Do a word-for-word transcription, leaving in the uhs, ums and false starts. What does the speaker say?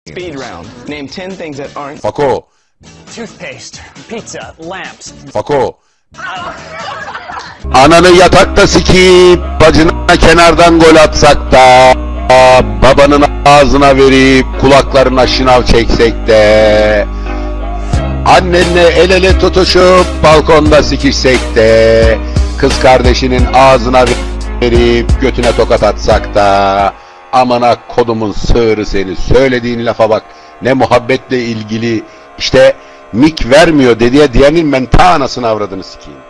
Speed round. Name ten things that aren't Fako. Toothpaste, pizza, lamps. Fako. Ananı yatakta sikip bacına kenardan gol atsak da, babanın ağzına verip kulaklarına şınav çeksek de, annenle el ele tutuşup balkonda sikişsek de, kız kardeşinin ağzına verip götüne tokat atsak da, amına kodumun sığırı seni, söylediğin lafa bak, ne muhabbetle ilgili, işte mik vermiyor dediye diyenin ben ta anasını avradını sikeyim.